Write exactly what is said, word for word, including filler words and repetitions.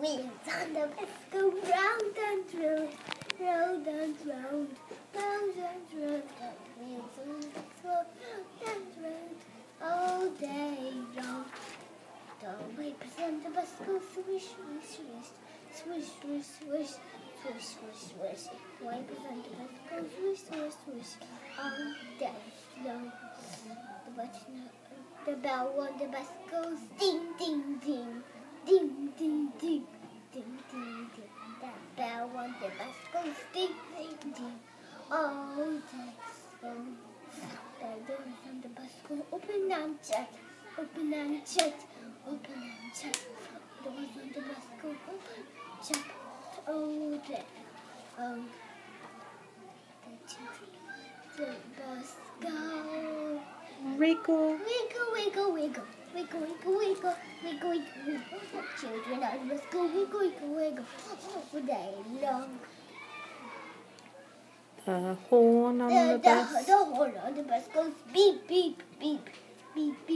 wheels on the bus go round and round, round and round, round and round. The wheels on the bus go round and round all day long. The wheels on the bus go swish, swish, swish, swish, swish, swish, swish, swish. The wheels on the bus go swish, swish, swish all day long. The button, the bell on the bus goes ding, ding, ding. Ding, ding, ding, ding, ding, ding. That bell on the bus goes ding, ding, ding. All day long. The doors on the bus go open and shut, open and shut, open and shut. The doors on the bus go open, shut, all day. Um, the, the bus go. Wiggle. Wiggle, wiggle, wiggle. Wiggle, wiggle, wiggle, wiggle, wiggle, wiggle. Children on the bus go wiggle, wiggle, wiggle all day long. The horn on the, The, bus. the, the horn on the bus goes beep, beep, beep, beep, beep.